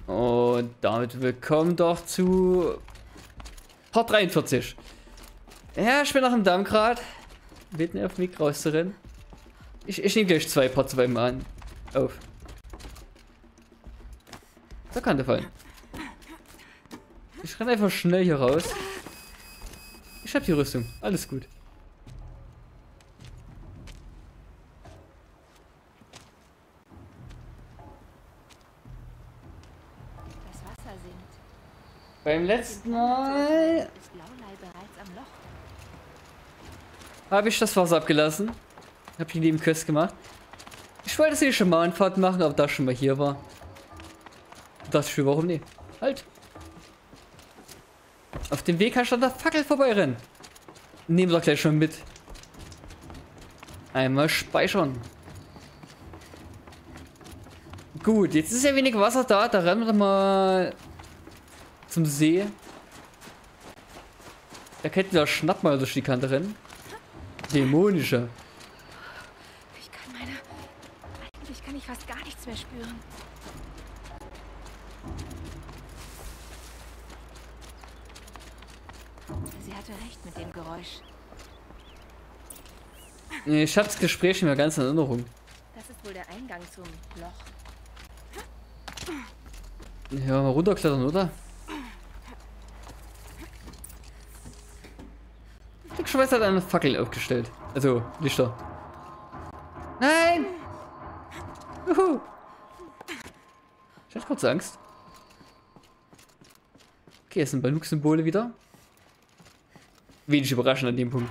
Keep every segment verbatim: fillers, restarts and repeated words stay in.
Und damit willkommen doch zu Part dreiundvierzig. Ja, ich bin noch im Dammgrad. Mitten auf dem Weg rauszurennen. Ich, ich nehme gleich zwei Parts bei mir an. Auf. Da kann der fallen. Ich renne einfach schnell hier raus. Ich habe die Rüstung. Alles gut. Das Wasser sinkt. Beim letzten Mal habe ich das Wasser abgelassen. Habe die Nebenquest gemacht. Ich wollte sie schon mal Schamanenfahrt machen, aber da ich schon mal hier war. Das für warum nicht? Halt. Auf dem Weg kannst du an der Fackel vorbeirennen. Nehmen wir doch gleich schon mit. Einmal speichern. Gut, jetzt ist ja wenig Wasser da. Da rennen wir doch mal zum See. Da könnten wir Schnapp mal durch die Kante rennen. Dämonischer. Ich kann meine... Eigentlich kann ich fast gar nichts mehr spüren. Sie hatte recht mit dem Geräusch. Ich habe das Gespräch nicht mehr ganz in Erinnerung. Das ist wohl der Eingang zum Loch. Ja, mal runterklettern, oder? Der Schweiß hat eine Fackel aufgestellt. Also, Lichter. Nein! Juhu! Ich hatte kurz Angst. Okay, es sind Baluk-Symbole wieder. Wenig überraschend an dem Punkt.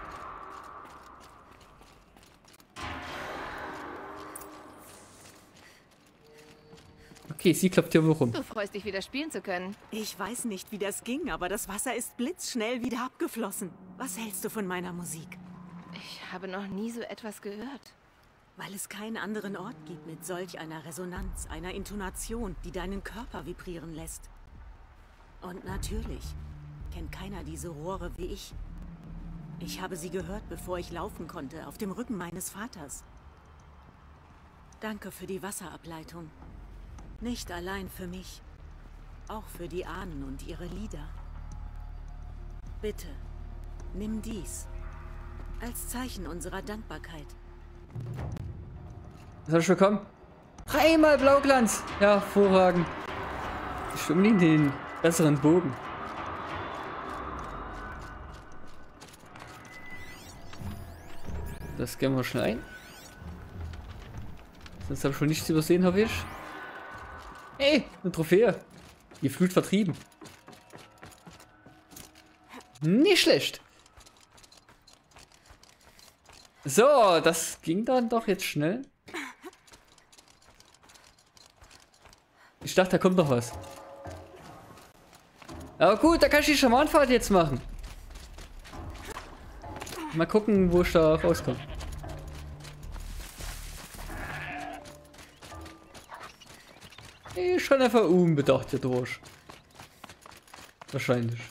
Okay, sie klopft hier wohl rum. Du freust dich, wieder spielen zu können. Ich weiß nicht, wie das ging, aber das Wasser ist blitzschnell wieder abgeflossen. Was hältst du von meiner Musik? Ich habe noch nie so etwas gehört. Weil es keinen anderen Ort gibt mit solch einer Resonanz, einer Intonation, die deinen Körper vibrieren lässt. Und natürlich kennt keiner diese Rohre wie ich. Ich habe sie gehört, bevor ich laufen konnte, auf dem Rücken meines Vaters. Danke für die Wasserableitung. Nicht allein für mich, auch für die Ahnen und ihre Lieder. Bitte, nimm dies als Zeichen unserer Dankbarkeit. Herzlich willkommen. Dreimal Blauglanz. Ja, hervorragend. Ich will unbedingt den besseren Bogen. Das gehen wir schnell ein. Sonst habe ich schon nichts übersehen, hoffe ich. Hey, eine Trophäe. Die Flut vertrieben. Nicht schlecht. So, das ging dann doch jetzt schnell. Ich dachte, da kommt noch was. Aber gut, da kann ich die Schamanenfahrt jetzt machen. Mal gucken, wo ich da rauskomme. Ich renne einfach unbedacht hier durch. Wahrscheinlich.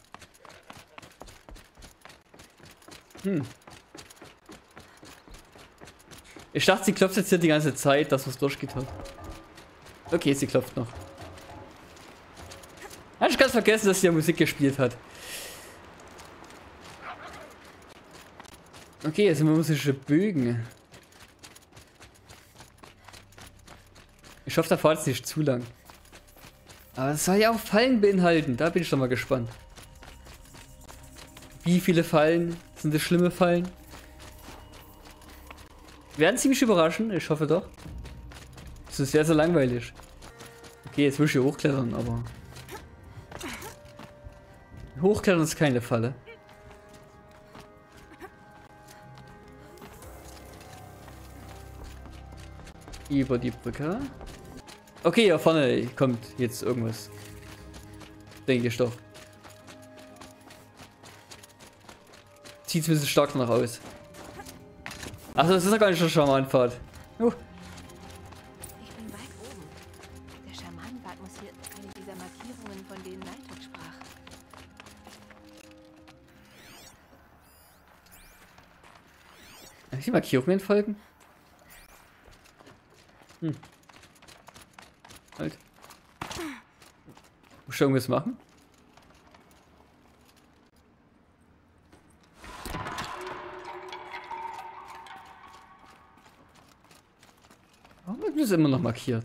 Hm. Ich dachte, sie klopft jetzt hier die ganze Zeit, dass was durchgeht hat. Okay, sie klopft noch. Hatte ich ganz vergessen, dass sie ja Musik gespielt hat. Okay, jetzt sind wir musische Bögen. Ich hoffe, der Pfad ist nicht zu lang. Aber es soll ja auch Fallen beinhalten. Da bin ich schon mal gespannt. Wie viele Fallen? Sind das schlimme Fallen? Werden ziemlich überraschen. Ich hoffe doch. Es ist sehr, sehr langweilig. Okay, jetzt will ich hier hochklettern, aber... Hochklettern ist keine Falle. Über die Brücke. Okay, hier vorne kommt jetzt irgendwas. Denke ich doch. Sieht ein bisschen stark danach aus. Achso, das ist ja gar nicht der Schamanenpfad. Uh. Ich bin weit oben. Der Schamanenpfad muss hier eine dieser Markierungen, von denen Nightwood sprach. Kann ich die Markierungen folgen? Hm. Halt. Muss ich irgendwas machen? Warum ist das immer noch markiert?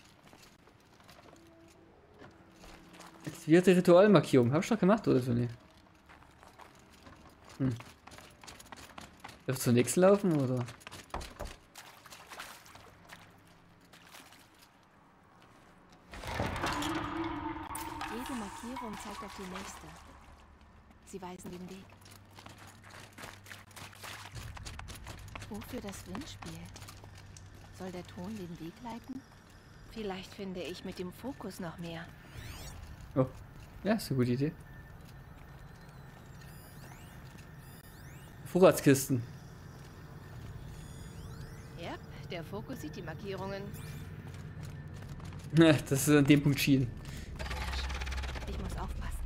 Aktivierte Ritualmarkierung. Hab ich doch gemacht oder so? Nee. Hm. Darf ich zur nächsten laufen oder? Jede Markierung zeigt auf die nächste. Sie weisen den Weg. Wofür das Windspiel? Soll der Ton den Weg leiten? Vielleicht finde ich mit dem Fokus noch mehr. Oh, ja, ist eine gute Idee. Vorratskisten. Ja, der Fokus sieht die Markierungen. Ja, das ist an dem Punkt Schienen. Ich muss aufpassen.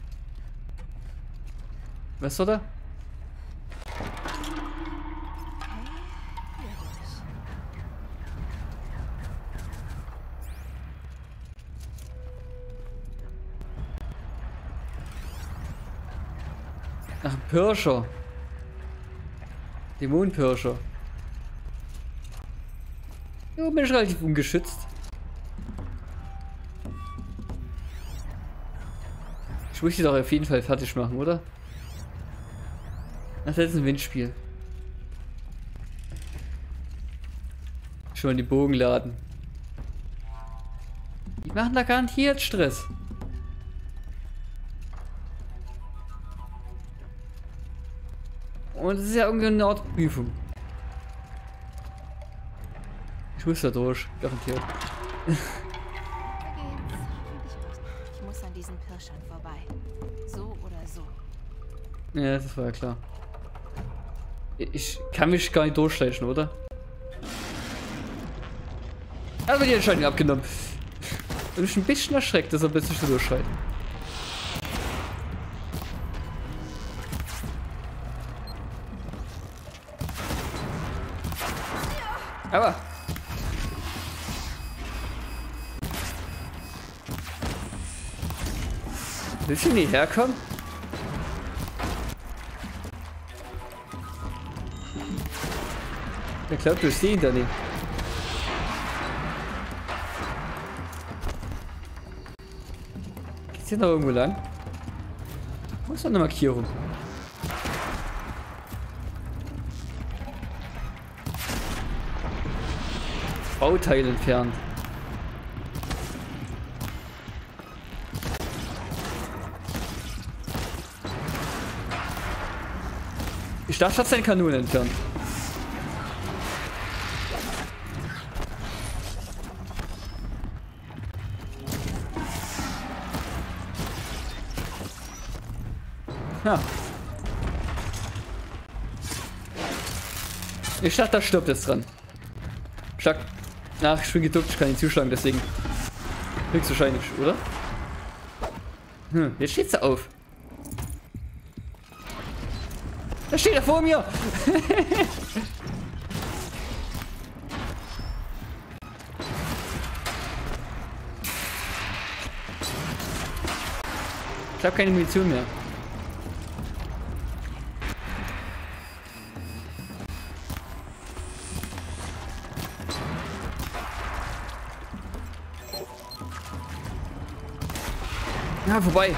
Was war da? Ach, ein Pirscher. Dämonenpirscher. Ja, bin ich relativ ungeschützt. Ich muss die doch auf jeden Fall fertig machen, oder? Ach, das ist ein Windspiel. Schon die Bogen laden. Die machen da garantiert Stress. Und es ist ja irgendwie eine Art Prüfung. Ich muss da durch, garantiert. Da geht's. Ich muss an diesen Pirschern vorbei. So oder so. Ja, das war ja klar. Ich kann mich gar nicht durchschleichen, oder? Er wird die Entscheidung abgenommen. Und ich bin ein bisschen erschreckt, dass er plötzlich so durchschreit. Aber. Willst du nicht herkommen? Ich glaube, du siehst ihn da nicht. Geht's hier noch irgendwo lang? Wo ist noch eine Markierung? Bauteil entfernt. Die Stadt hat seine Kanonen entfernt. Ja. Die Stadt, da stirbt jetzt dran. Stark. Ach, ich bin geduckt, ich kann ihn zuschlagen, deswegen. Höchstwahrscheinlich, oder? Hm, jetzt steht sie auf. Da steht er vor mir! Ich habe keine Munition mehr. Ja, vorbei.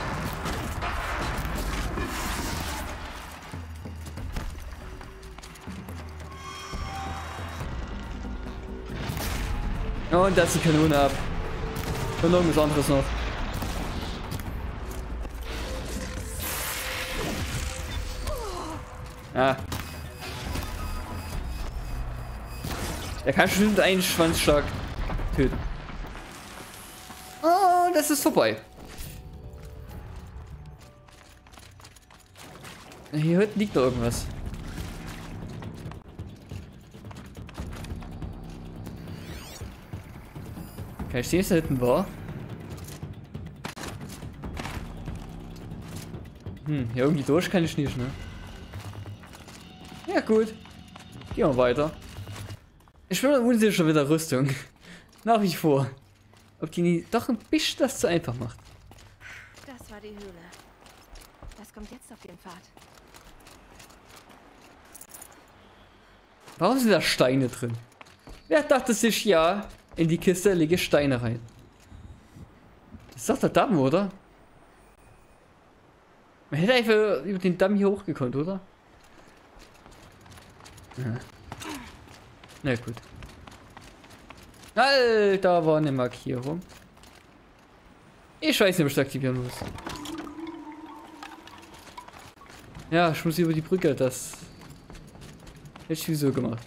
Und da ist die Kanone ab. Und irgendwas anderes noch. Ah. Der kann bestimmt einen Schwanzschlag töten. Oh, das ist vorbei. Hier hinten liegt noch irgendwas. Kann ich sehen, was da hinten war? Hm, hier irgendwie durch kann ich nicht, ne? Ja gut. Gehen wir weiter. Ich bin mir unsicher mit der Rüstung. Nach wie vor. Ob die nie doch ein bisschen das zu einfach macht. war die Höhle. Was kommt jetzt auf den Pfad? Warum sind da Steine drin? Wer dachte sich, ja, in die Kiste lege Steine rein? Das ist doch der Damm, oder? Man hätte einfach über den Damm hier hochgekonnt, oder? Ja. Na gut. Alter, da war eine Markierung. Ich weiß nicht, ob ich das aktivieren muss. Ja, ich muss über die Brücke, das hätte ich sowieso gemacht.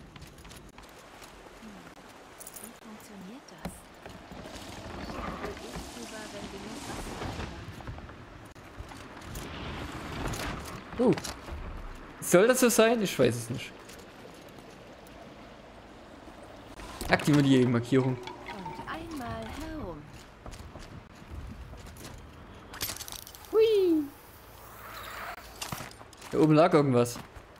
Wie funktioniert das? Wohl ist drüber, wenn genug Wasser Oh. Soll das so sein? Ich weiß es nicht. Aktivieren die Markierung. und einmal herum. Hui. Da oben lag irgendwas.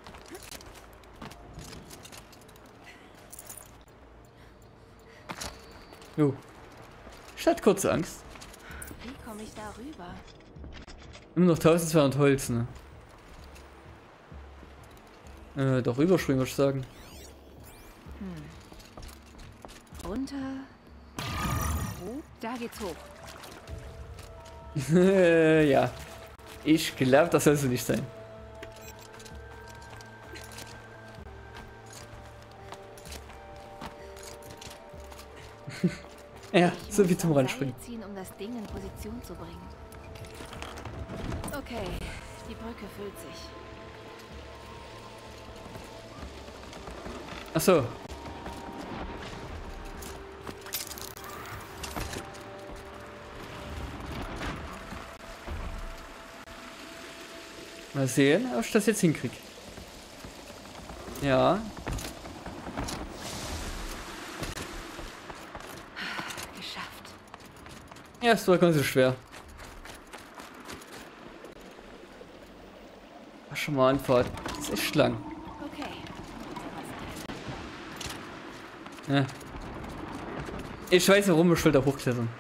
Jo. Ich hatte kurze Angst. Wie komme ich da rüber? Immer noch eintausendzweihundert Holz, ne? Äh, doch rüberspringen, würde ich sagen. Runter. Oh, da geht's hoch. Ja. Ich glaube, das soll so nicht sein. Ja, Ich so muss wie zum am Randspringen. Seil ziehen, um das Ding in Position zu bringen. Okay, die Brücke füllt sich. Ach so. Mal sehen, ob ich das jetzt hinkriege. Ja. Geschafft. Ja, es war ganz so schwer. Ach, schon mal Anfahrt. Das ist echt lang. Okay. Ja. Ich weiß, warum ich will da hochklettern.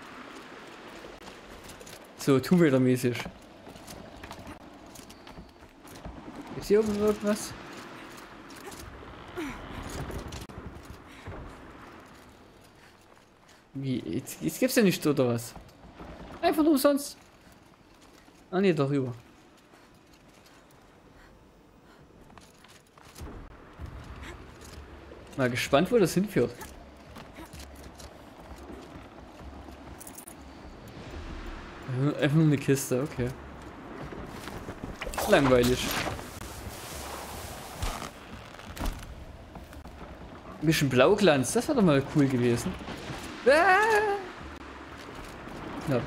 So, Tomb Raider mäßig. Ist hier oben irgendwas? Wie? Jetzt, jetzt gibt's ja nicht, oder was? Einfach nur umsonst. Ah ne, darüber. Mal gespannt, wo das hinführt. Einfach nur eine Kiste, okay. Langweilig. Ein bisschen Blauglanz, das wäre doch mal cool gewesen. Ah! Knapp.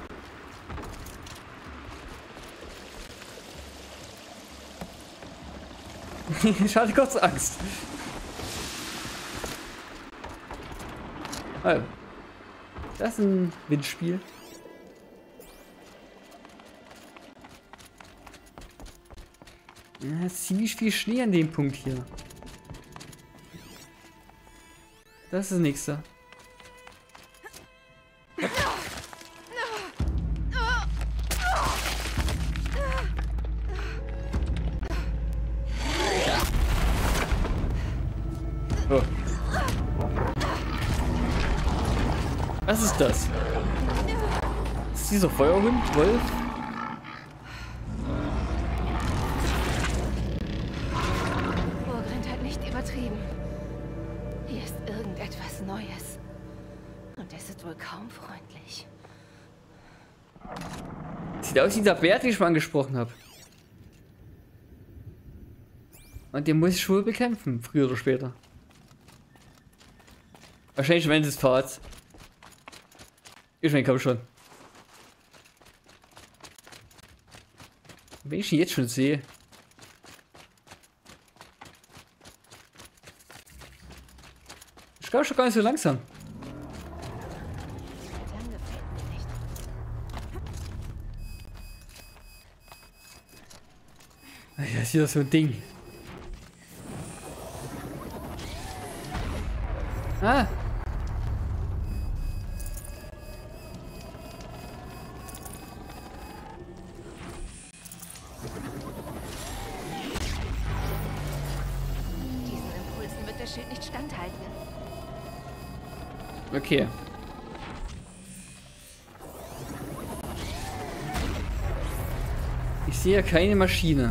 Ich hatte kurz Angst. Oh. Das ist ein Windspiel. Ja, ist ziemlich viel Schnee an dem Punkt hier. Das ist das nächste. Oh. Was ist das? Ist dieser Feuerhund? Wolf? Burgrind hat nicht übertrieben. Hier ist irgendetwas Neues. Und es ist wohl kaum freundlich. Sieht aus wie der Bär, den ich mal angesprochen habe. Und den muss ich wohl bekämpfen, früher oder später. Wahrscheinlich wenn es Pfad. Ich meine, komm schon. Wenn ich ihn jetzt schon sehe. Ich glaube schon gar nicht so langsam. Dann gefällt mir nicht. Ja, ist hier so ein Ding. Ah. nicht standhalten. Okay. Ich sehe keine Maschine.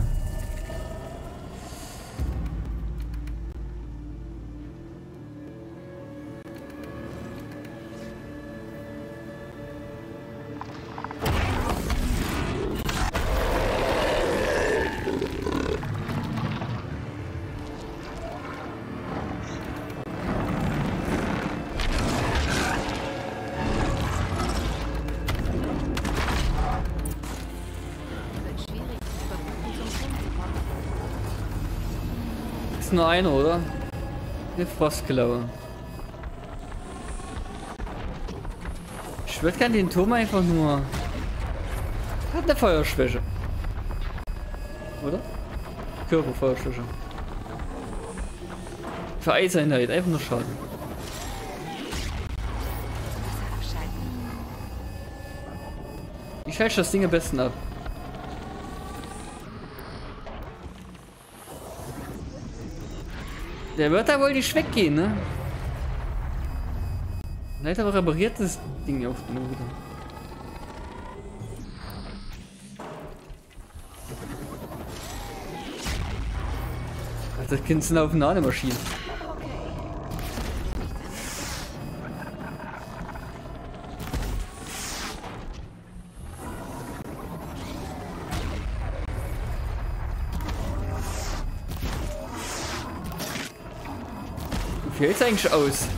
Ist nur einer, oder? Eine Frostklaue. Ich würde gerne den Turm einfach nur... Hat eine Feuerschwäche. Oder? Körperfeuerschwäche. Für Eiseinheit, einfach nur Schaden. Ich schalte das Ding am besten ab. Der wird da wohl nicht weggehen, ne? Leider aber repariert das Ding auf den wieder. Ach, das Kind sind auf eine Maschine. Wie hält's eigentlich aus?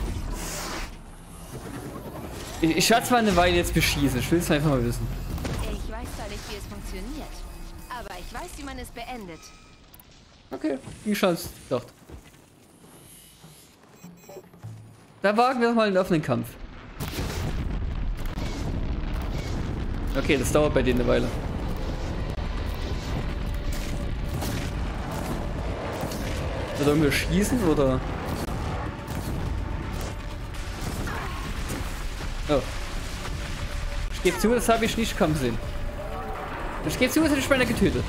Ich, ich werde es mal eine Weile jetzt beschießen. Ich will es einfach mal wissen. Ich weiß zwar nicht, wie es funktioniert, aber ich weiß, wie man es beendet. Okay, die Chance doch. Da wagen wir doch mal einen offenen Kampf. Okay, das dauert bei denen eine Weile. Sollen wir schießen oder? Oh. Ich gebe zu, das habe ich nicht kommen sehen. Ich gebe zu, das hätte ich beinahe getötet.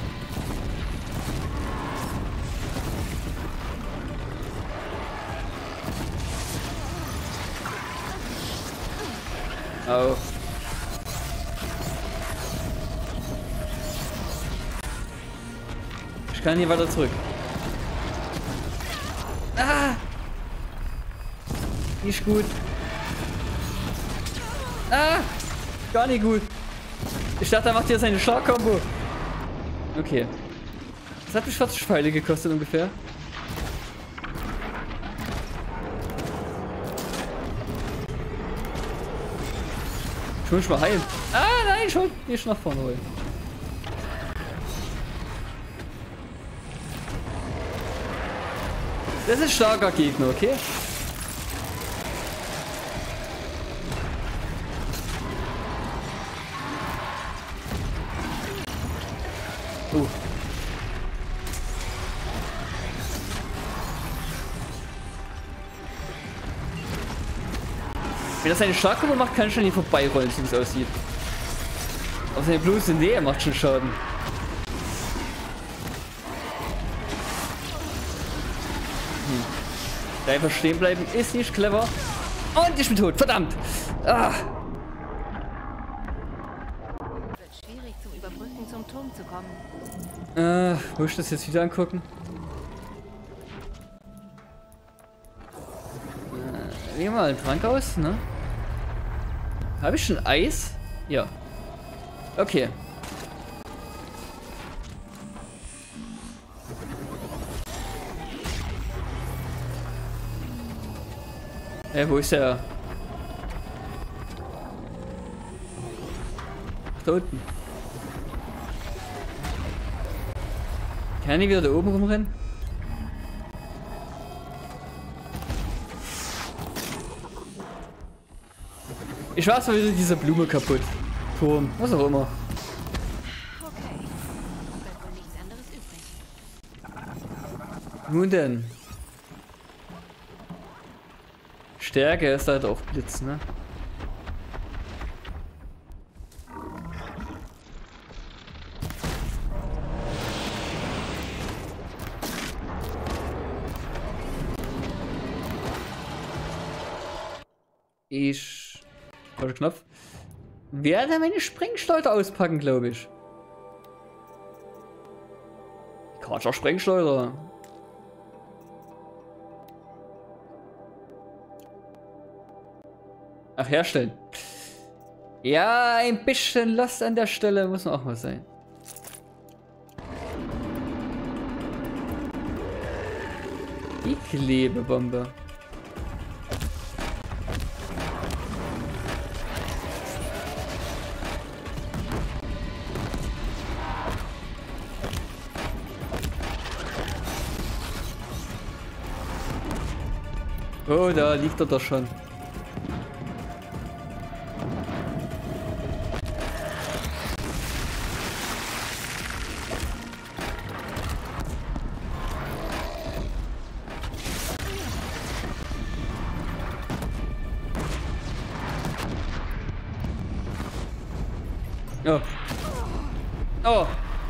Au. Ich kann hier weiter zurück. Ah! Nicht gut. Ah! Gar nicht gut. Ich dachte, er macht hier seine Schlag-Kombo. Okay. Das hat mich vierzig Pfeile gekostet ungefähr. Ich will mich mal heilen. Ah, nein, schon. Nicht nach vorne holen. Das ist ein starker Gegner, okay? Uh. Wenn er seine Schlagkombo macht, kann ich schon hier vorbeirollen, so wie es aussieht. Aber seine bloße Nähe macht schon Schaden. Hm. Da einfach stehen bleiben ist nicht clever. Und ich bin tot, verdammt! Ah. Wird schwierig zum Überbrücken zum Turm zu kommen. Äh, muss ich das jetzt wieder angucken? Äh, nehmen wir mal einen Trank aus, ne? Habe ich schon Eis? Ja. Okay. Äh, wo ist der? Ach, da unten. Kann ich wieder da oben rumrennen? Ich weiß mal wieder diese Blume kaputt. Turm, was auch immer. Okay. Bleibt wohl nichts anderes übrig. Nun denn. Stärke ist halt auch Blitz, ne? Ich... Falscher Knopf. Werde meine Sprengschleuder auspacken, glaube ich. Karcher Sprengschleuder. Ach, herstellen. Ja, ein bisschen Last an der Stelle muss auch mal sein. Die Klebebombe. Oh, da liegt er doch schon. Oh. Oh.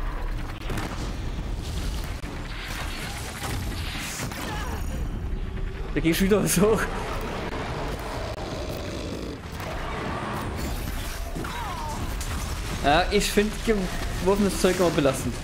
Der ging schon wieder so. Ja, ich finde geworfenes Zeug immer belastend.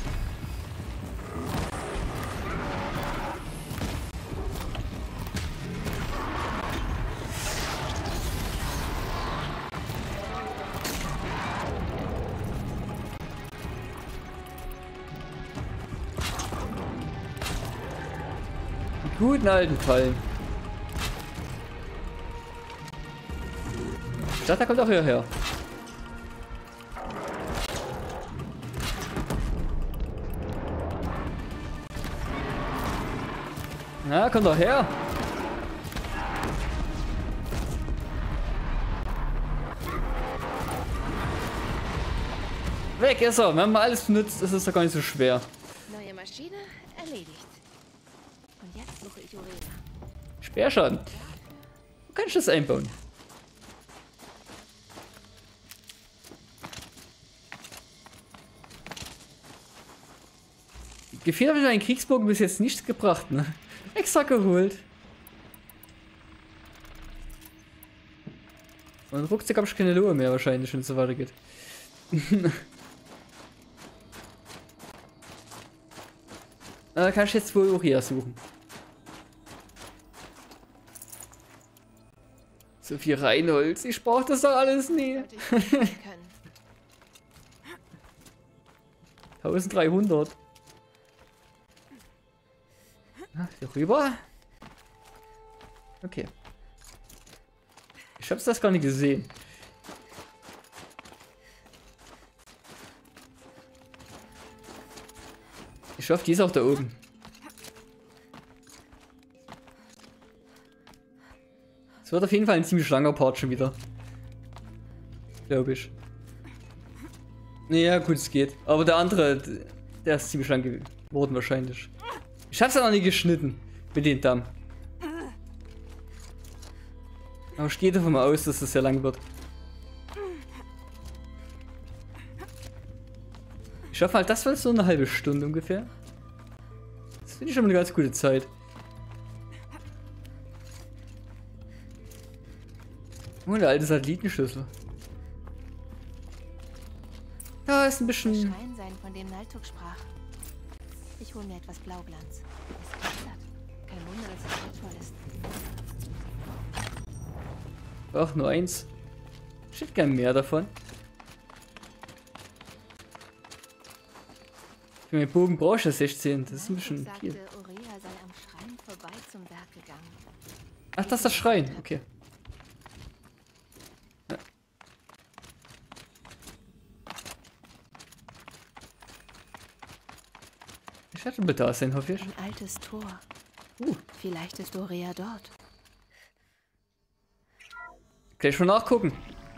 Guten alten Fallen. Ich dachte, da kommt auch hierher. Na, kommt doch her. Weg ist er. Wir haben mal alles benutzt. Das ist doch gar nicht so schwer. Neue Maschine erledigt. Und jetzt suche ich Orela. Speerschaden. Wo kann ich das einbauen? Gefühlt habe ich meinen Kriegsbogen bis jetzt nichts gebracht, ne? Extra geholt. Und ruckzuck habe ich keine Lohe mehr wahrscheinlich, wenn es so weitergeht. Da kann ich jetzt wohl auch hier suchen. So viel Reinholz, ich brauche das doch alles nie. eintausenddreihundert. Ach, hier rüber. Okay. Ich hab's das gar nicht gesehen. Ich hoffe, die ist auch da oben. Es wird auf jeden Fall ein ziemlich langer Part schon wieder. Glaube ich. Ja, gut, es geht. Aber der andere, der ist ziemlich lang geworden wahrscheinlich. Ich hab's ja noch nicht geschnitten mit dem Damm. Aber ich gehe davon mal aus, dass das sehr lang wird. Ich hoffe halt, das war so eine halbe Stunde ungefähr. Das finde ich schon mal eine ganz gute Zeit. Oh, der alte Satellitenschlüssel. Ja, ist ein bisschen... Der Schrein sein, von dem Naltuk sprach. Ich hole mir etwas Blauglanz. Es glitzert. Kein Wunder, dass es wertvoll ist. Ach, nur eins. Ich hätte gern mehr davon. Für meinen Bogen brauche ich ja sechzehn. Das ist ein bisschen sagte, viel. Orela sei am Schrein vorbei zum Werk gegangen. Ach, das ist das Schrein. Okay. Ja. Ich hätte bitte da sein, hoffe ich. Ein altes Tor. Uh. Vielleicht ist Dorea dort. Gleich schon nachgucken.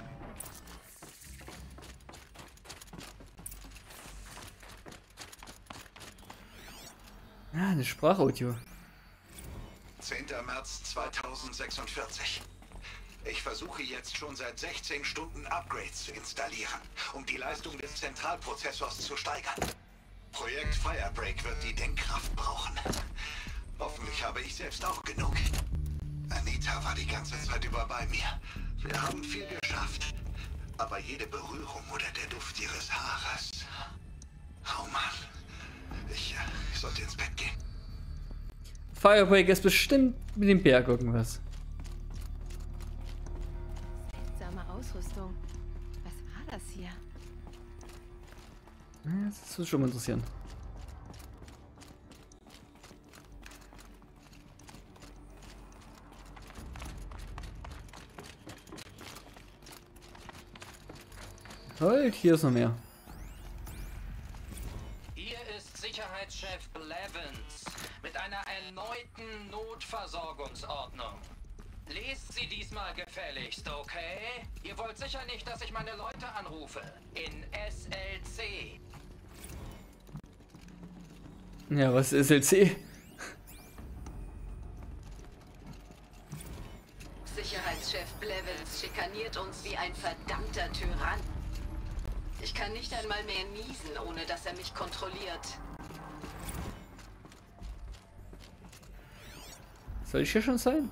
Ah, eine Sprachaudio. zehnter März zweitausendsechsundvierzig. Ich versuche jetzt schon seit sechzehn Stunden Upgrades zu installieren, um die Leistung des Zentralprozessors zu steigern. Projekt Firebreak wird die Denkkraft brauchen. Hoffentlich habe ich selbst auch genug. Anita war die ganze Zeit über bei mir. Wir haben viel geschafft. Aber jede Berührung oder der Duft ihres Haares... Oh Mann. Ich, äh, ich sollte ins Bett gehen. Firebreak ist bestimmt mit dem Berg irgendwas. Seltsame Ausrüstung. Was war das hier? Das würde schon mal interessieren. Halt, hier ist noch mehr. Hier ist Sicherheitschef Blevins mit einer erneuten Notversorgungsordnung. Lest sie diesmal gefälligst, okay? Ihr wollt sicher nicht, dass ich meine Leute anrufe. In S L C. Ja, was ist S L C? Sicherheitschef Blevins schikaniert uns wie ein verdammter Tyrann. Ich kann nicht einmal mehr niesen, ohne dass er mich kontrolliert. Soll ich hier schon sein?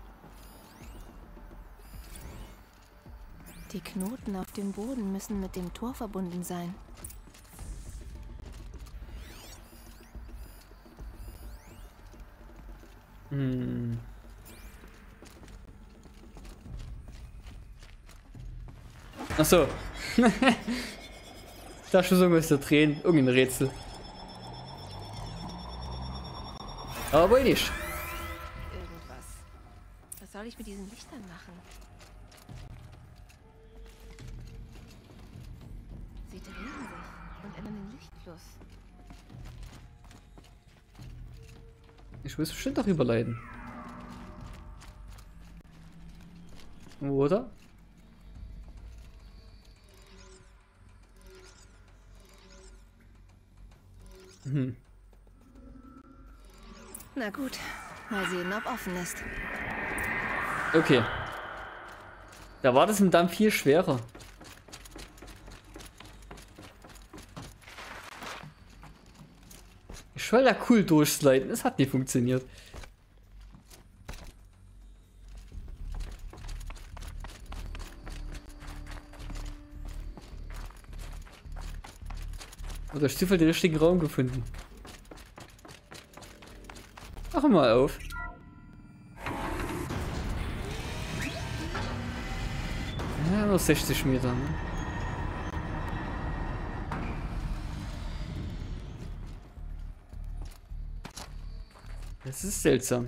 Die Knoten auf dem Boden müssen mit dem Tor verbunden sein. Hm. Ach so. Ich dachte schon, irgendwas zu drehen. Irgendein Rätsel. Aber wohl nicht. Irgendwas. Was soll ich mit diesen Lichtern machen? Sie drehen sich und ändern den Lichtfluss. Ich muss bestimmt auch überleiten. Oder? Hm. Na gut, mal sehen, ob offen ist. Okay. Da war das im Damm viel schwerer. Ich wollte da cool durchsliden, es hat nicht funktioniert. Oder durch Zufall den richtigen Raum gefunden. Mach mal auf. Ja, nur sechzig Meter, ne? Das ist seltsam.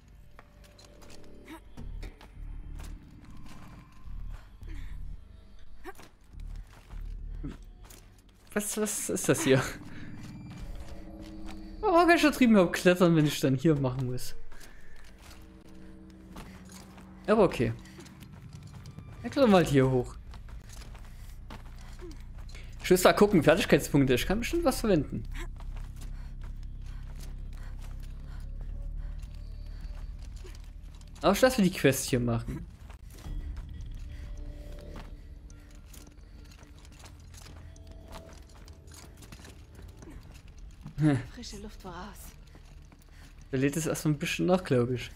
Was, was ist das hier? Warum kann ich da drüben überhaupt klettern, wenn ich dann hier machen muss? Aber okay. Dann klettern wir halt hier hoch. Ich muss da gucken, Fertigkeitspunkte. Ich kann bestimmt was verwenden. Aber statt wir die Quest hier machen. Frische Luft voraus. Da lädt es erst so ein bisschen nach, glaube ich.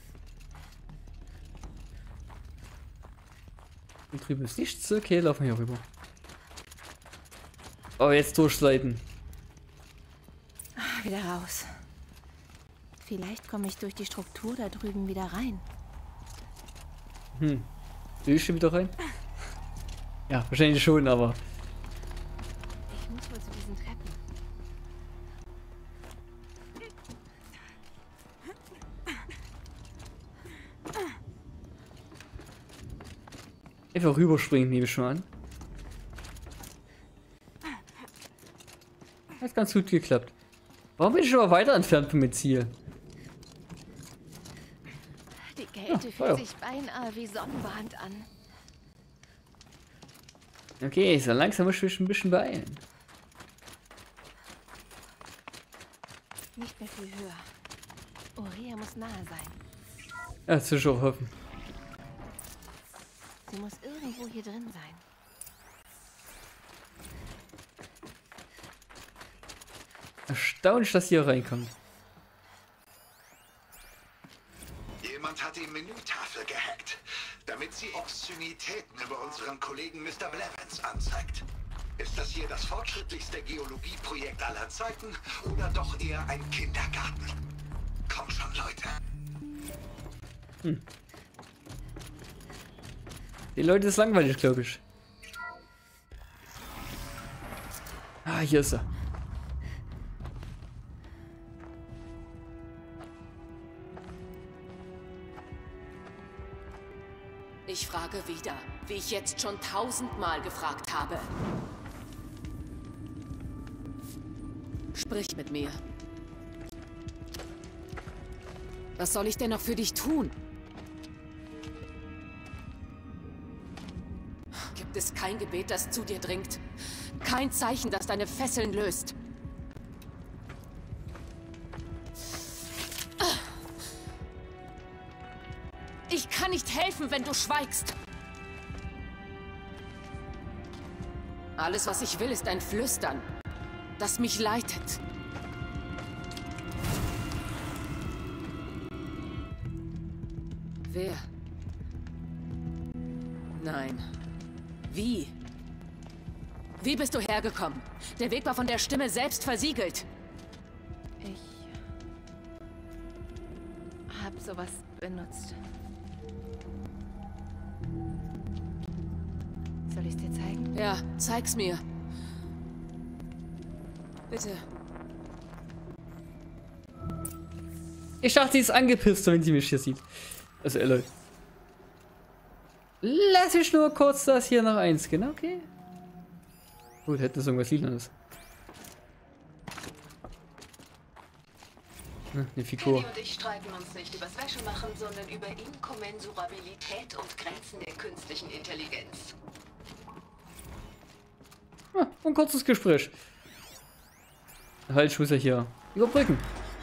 Hier drüben ist nichts. Okay, laufen wir hier rüber. Oh, jetzt durchleiten. Ah, wieder raus. Vielleicht komme ich durch die Struktur da drüben wieder rein. Hm. Will ich schon wieder rein? Ja, wahrscheinlich schon, aber. Ich muss wohl zu diesen Treppen. Einfach rüberspringen, nehme ich schon an. Hat ganz gut geklappt. Warum bin ich aber weiter entfernt von meinem Ziel? Die Kälte Ja, fühlt ja. sich beinahe wie Sonnenbrand an. Okay, so langsam muss ich mich ein bisschen beeilen. Nicht mehr viel höher. Aurea muss nahe sein. Ja, das will ich auch hoffen. Sie muss irgendwo hier drin sein. Erstaunlich, dass sie hier reinkommt. Jemand hat die Menütafel Waffe gehackt, damit sie Obszönitäten über unseren Kollegen Mister Blevins anzeigt. Ist das hier das fortschrittlichste Geologieprojekt aller Zeiten oder doch eher ein Kindergarten? Komm schon, Leute. Hm. Die Leute ist langweilig, glaube ich. Ah, hier ist er. Ich frage wieder, wie ich jetzt schon tausendmal gefragt habe. Sprich mit mir. Was soll ich denn noch für dich tun? Gibt es kein Gebet, das zu dir dringt? Kein Zeichen, das deine Fesseln löst? Ich kann nicht helfen, wenn du schweigst. Alles, was ich will, ist ein Flüstern, das mich leitet. Wer? Nein. Wie? Wie bist du hergekommen? Der Weg war von der Stimme selbst versiegelt. Ich habe sowas benutzt. Soll ich es dir zeigen? Ja, zeig's mir. Bitte. Ich dachte, sie ist angepisst, wenn sie mich hier sieht. Also, Eloy. Lass ich nur kurz das hier noch einscannen, okay? Gut, hätte das irgendwas Lilanes. Hm, eine Figur. Kenny und ich streiten uns nicht übers Wäschemachen, sondern über Inkommensurabilität und Grenzen der künstlichen Intelligenz. Ah, ein kurzes Gespräch. Halt, ich muss ja hier überbrücken.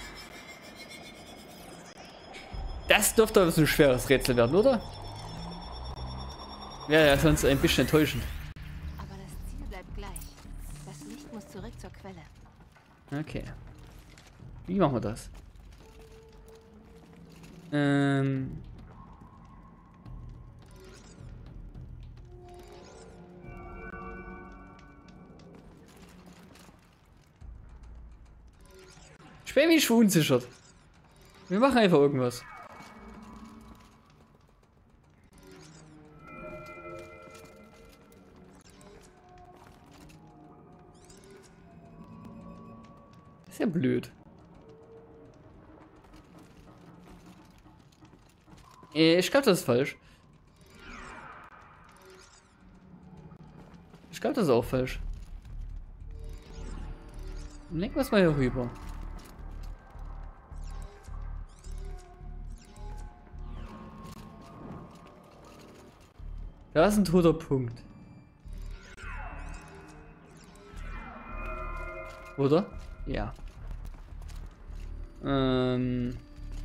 Das dürfte aber so ein schweres Rätsel werden, oder? Ja, ja, sonst ein bisschen enttäuschend. Aber das Ziel bleibt gleich. Das Licht muss zurück zur Quelle. Okay. Wie machen wir das? Ähm... Ich bin mich verunsichert. Wir machen einfach irgendwas. Das ist ja blöd. Ich glaube, das ist falsch. Ich glaube, das ist auch falsch. Lenken wir es mal hier rüber. Da ist ein toter Punkt. Oder? Ja. Ähm.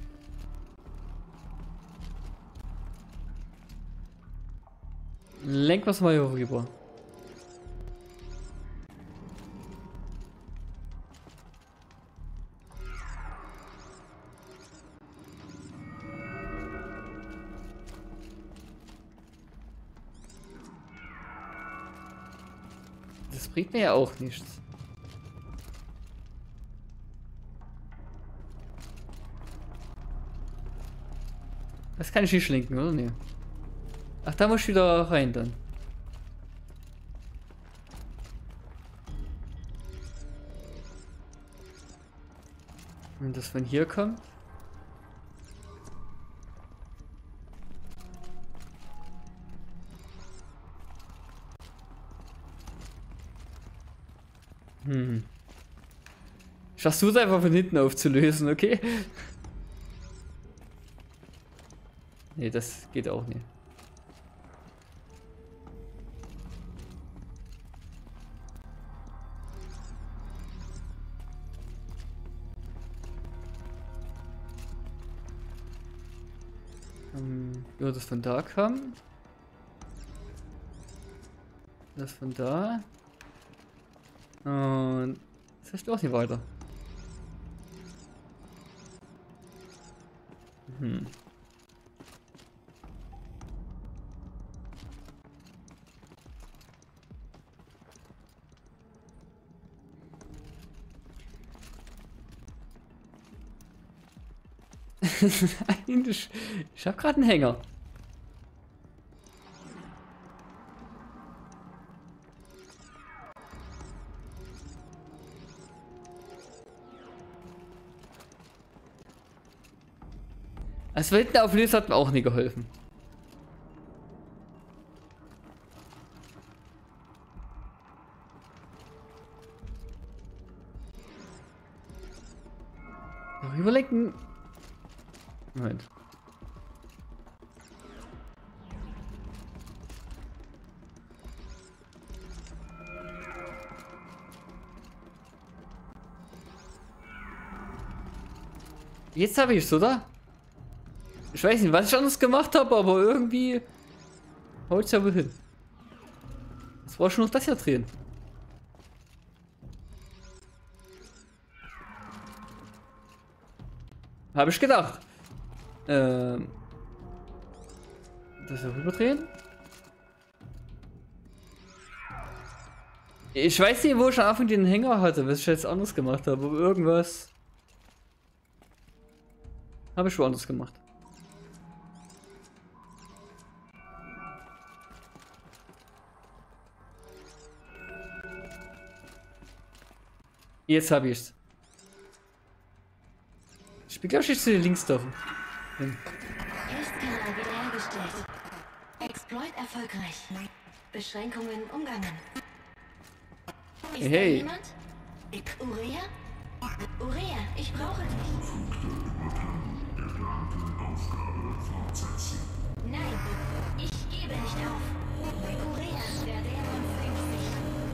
Lenk was mal hier rüber. Das bringt mir ja auch nichts. Das kann ich nicht schlinken, oder? Nee. Ach, da muss ich wieder rein dann. Wenn das von hier kommt. Hm. Ich versuche einfach von hinten aufzulösen, okay? Nee, das geht auch nicht. Ähm, ja, das von da kam. Das von da. Und das heißt auch nicht weiter. Hm. Nein, ich, ich habe gerade einen Hänger. Das Wetten auf Liz hat mir auch nie geholfen. Noch überlenken. Moment. Jetzt habe ich es, oder? Ich weiß nicht, was ich anders gemacht habe, aber irgendwie haut es ja wohl hin. Das war schon noch das hier drehen. Habe ich gedacht. Ähm. Das hier rüberdrehen. Ich weiß nicht, wo ich am Anfang den Hänger hatte, was ich jetzt anders gemacht habe, aber irgendwas habe ich woanders gemacht. Jetzt habe ich's. Ich bin glaube ich jetzt zu den Links drauf. Erstkanal wiederhergestellt. Exploit erfolgreich. Beschränkungen umgangen. Ist Hey. da jemand? Urea? Urea, ich brauche dich. Nein, ich gebe nicht auf. Urea, der Dämon fängt sich.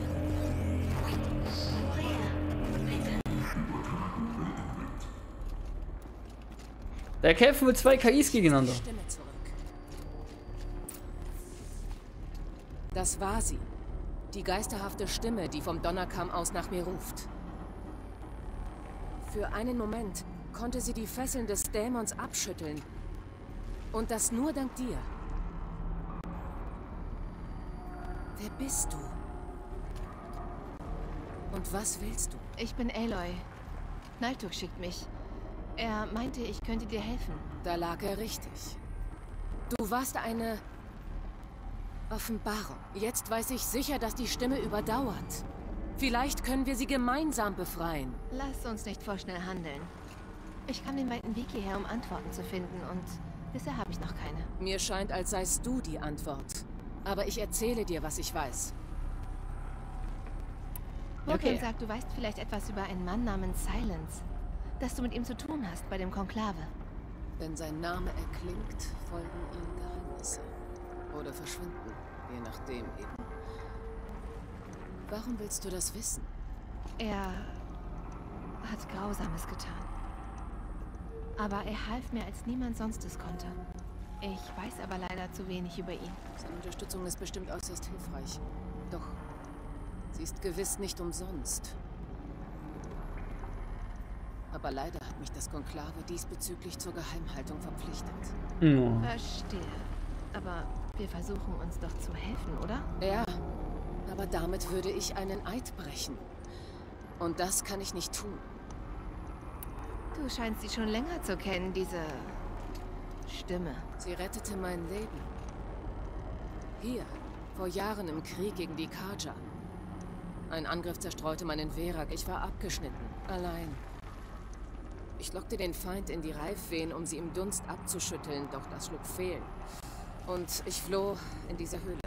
Urea, bitte. Da kämpfen wir zwei K Is gegeneinander. Stimme zurück. Das war sie. Die geisterhafte Stimme, die vom Donnerkamm aus nach mir ruft. Für einen Moment konnte sie die Fesseln des Dämons abschütteln. Und das nur dank dir. Wer bist du? Und was willst du? Ich bin Aloy. Naltuk schickt mich. Er meinte, ich könnte dir helfen. Da lag er richtig. Du warst eine Offenbarung. Jetzt weiß ich sicher, dass die Stimme überdauert. Vielleicht können wir sie gemeinsam befreien. Lass uns nicht vorschnell handeln. Ich kam den weiten Weg hierher, um Antworten zu finden und bisher habe ich noch keine. Mir scheint, als seist du die Antwort. Aber ich erzähle dir, was ich weiß. Vulkan Okay. sagt, du weißt vielleicht etwas über einen Mann namens Silence. Dass du mit ihm zu tun hast bei dem Konklave. Wenn sein Name erklingt, folgen ihm Geheimnisse. Oder verschwinden, je nachdem eben. Warum willst du das wissen? Er hat Grausames getan. Aber er half mir, als niemand sonst es konnte. Ich weiß aber leider zu wenig über ihn. Seine Unterstützung ist bestimmt äußerst hilfreich. Doch sie ist gewiss nicht umsonst. Aber leider hat mich das Konklave diesbezüglich zur Geheimhaltung verpflichtet. Ja. Verstehe. Aber wir versuchen uns doch zu helfen, oder? Ja, aber damit würde ich einen Eid brechen. Und das kann ich nicht tun. Du scheinst sie schon länger zu kennen, diese Stimme. Sie rettete mein Leben. Hier, vor Jahren im Krieg gegen die Karja. Ein Angriff zerstreute meinen Verak. Ich war abgeschnitten, allein. Ich lockte den Feind in die Reifwehen, um sie im Dunst abzuschütteln, doch das schlug fehl. Und ich floh in diese Höhle.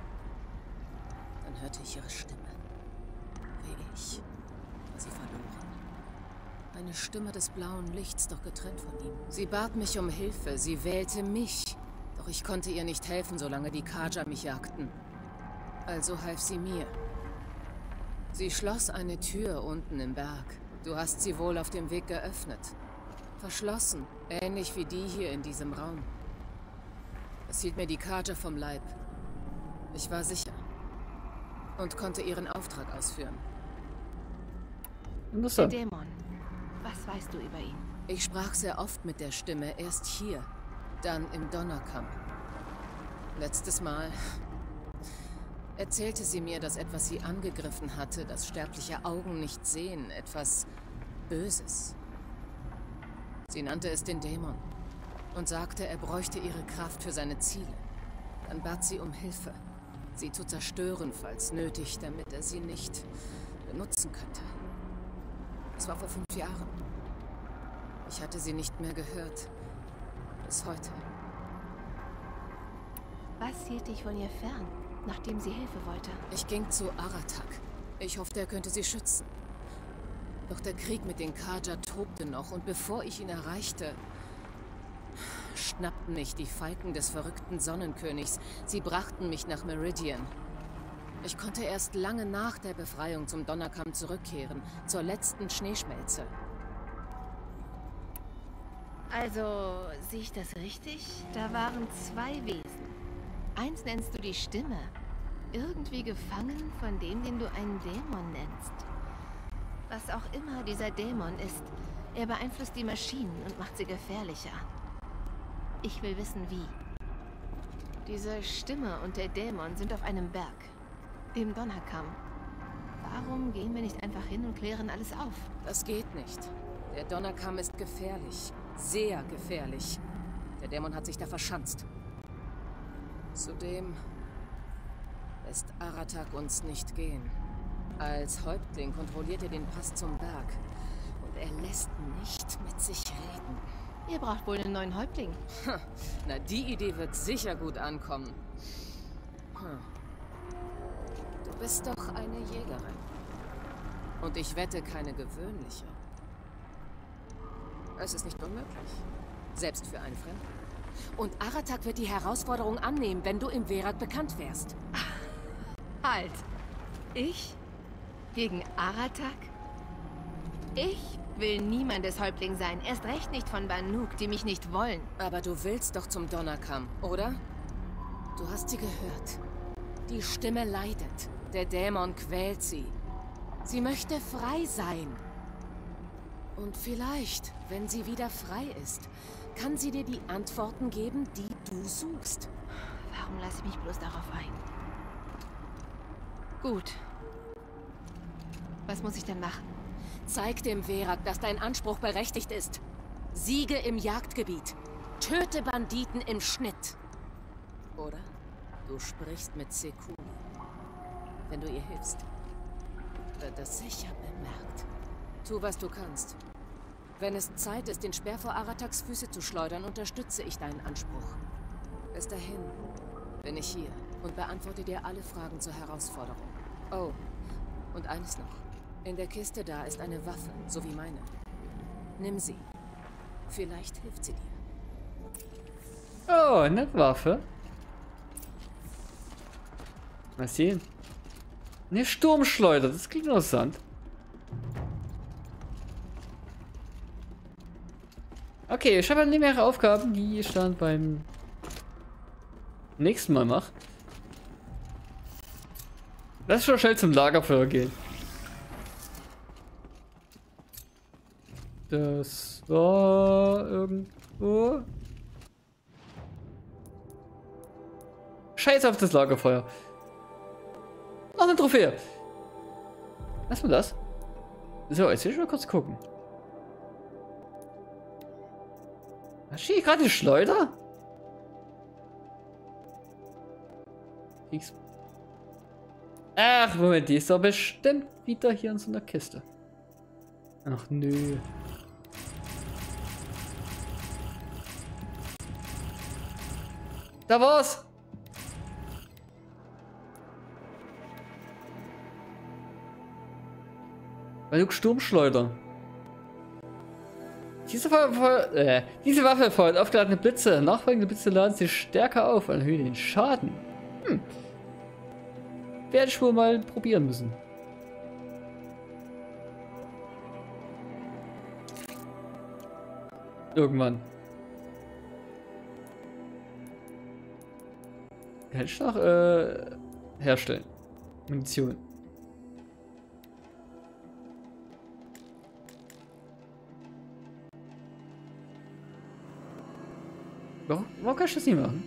Dann hörte ich ihre Stimme. Wie ich. War sie verloren. Eine Stimme des blauen Lichts, doch getrennt von ihm. Sie bat mich um Hilfe, sie wählte mich. Doch ich konnte ihr nicht helfen, solange die Karja mich jagten. Also half sie mir. Sie schloss eine Tür unten im Berg. Du hast sie wohl auf dem Weg geöffnet. Verschlossen, ähnlich wie die hier in diesem Raum. Es hielt mir die Karja vom Leib. Ich war sicher. Und konnte ihren Auftrag ausführen. Der Interessant. Dämon. Was weißt du über ihn? Ich sprach sehr oft mit der Stimme, erst hier, dann im Donnerkamm. Letztes Mal erzählte sie mir, dass etwas sie angegriffen hatte, das sterbliche Augen nicht sehen, etwas Böses. Sie nannte es den Dämon und sagte, er bräuchte ihre Kraft für seine Ziele. Dann bat sie um Hilfe, sie zu zerstören, falls nötig, damit er sie nicht benutzen könnte. Das war vor fünf Jahren. Ich hatte sie nicht mehr gehört. Bis heute. Was hielt dich von ihr fern, nachdem sie Hilfe wollte? Ich ging zu Aratak. Ich hoffte, er könnte sie schützen. Doch der Krieg mit den Kaja tobte noch und bevor ich ihn erreichte, schnappten mich die Falken des verrückten Sonnenkönigs. Sie brachten mich nach Meridian. Ich konnte erst lange nach der Befreiung zum Donnerkamm zurückkehren, zur letzten Schneeschmelze. Also, sehe ich das richtig? Da waren zwei Wesen. Eins nennst du die Stimme. Irgendwie gefangen von dem, den du einen Dämon nennst. Was auch immer dieser Dämon ist, er beeinflusst die Maschinen und macht sie gefährlicher. Ich will wissen, wie. Diese Stimme und der Dämon sind auf einem Berg. Im Donnerkamm. Warum gehen wir nicht einfach hin und klären alles auf? Das geht nicht. Der Donnerkamm ist gefährlich. Sehr gefährlich. Der Dämon hat sich da verschanzt. Zudem lässt Aratak uns nicht gehen. Als Häuptling kontrolliert er den Pass zum Berg. Und er lässt nicht mit sich reden. Ihr braucht wohl einen neuen Häuptling. Na, die Idee wird sicher gut ankommen. Hm. Du bist doch eine Jägerin. Und ich wette, keine gewöhnliche. Es ist nicht unmöglich. Selbst für einen Fremden. Und Aratak wird die Herausforderung annehmen, wenn du im Verak bekannt wärst. Halt! Ich? Gegen Aratak? Ich will niemandes Häuptling sein. Erst recht nicht von Banuk, die mich nicht wollen. Aber du willst doch zum Donnerkamm, oder? Du hast sie gehört. Die Stimme leidet. Der Dämon quält sie. Sie möchte frei sein. Und vielleicht, wenn sie wieder frei ist, kann sie dir die Antworten geben, die du suchst. Warum lasse ich mich bloß darauf ein? Gut. Was muss ich denn machen? Zeig dem Verak, dass dein Anspruch berechtigt ist. Siege im Jagdgebiet. Töte Banditen im Schnitt. Oder du sprichst mit Sekuni. Wenn du ihr hilfst, wird das sicher bemerkt. Tu, was du kannst. Wenn es Zeit ist, den Speer vor Arataks Füße zu schleudern, unterstütze ich deinen Anspruch. Bis dahin bin ich hier und beantworte dir alle Fragen zur Herausforderung. Oh, und eines noch. In der Kiste da ist eine Waffe, so wie meine. Nimm sie. Vielleicht hilft sie dir. Oh, eine Waffe. Mal sehen. Eine Sturmschleuder, das klingt interessant. Okay, ich habe eine mehrere Aufgaben, die ich dann beim nächsten Mal mache. Lass schon schnell zum Lagerfeuer gehen. Das war irgendwo. Scheiß auf das Lagerfeuer. Noch eine Trophäe. Lass mal das. So, jetzt will ich mal kurz gucken. Hast du hier gerade eine Schleuder? X. Ach, Moment, die ist doch bestimmt wieder hier in so einer Kiste. Ach nö. Da war's! Banuk Sturmschleuder. Diese Waffe, äh, diese Waffe feuert aufgeladene Blitze. Nachfolgende Blitze laden sich stärker auf und erhöhen den Schaden. Hm. Werde ich wohl mal probieren müssen. Irgendwann. Kann ich noch äh, herstellen. Munition. Warum, warum kann ich das nicht machen?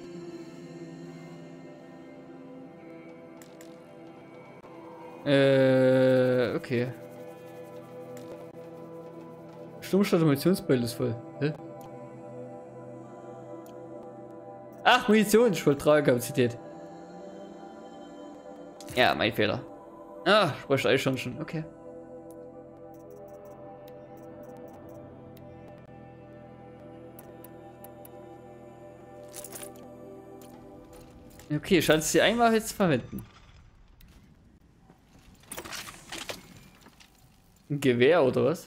Äh, okay. Sturmstadt Munitionsbeutel ist voll. Hä? Ach, Munition, ich wollte Tragekapazität. Ja, mein Fehler. Ah, ich bräuchte eigentlich schon schon. Okay. Okay, scheint sie einmal jetzt verwenden. Ein Gewehr oder was?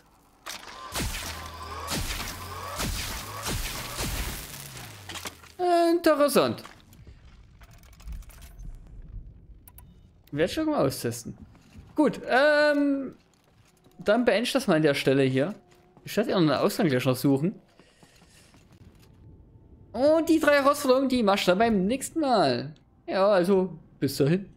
Interessant. Werde ich schon mal austesten. Gut, ähm, dann beende ich das mal an der Stelle hier. Ich werde ja noch einen Ausgang gleich noch suchen. Und die drei Herausforderungen, die machst du dann beim nächsten Mal. Ja, also bis dahin.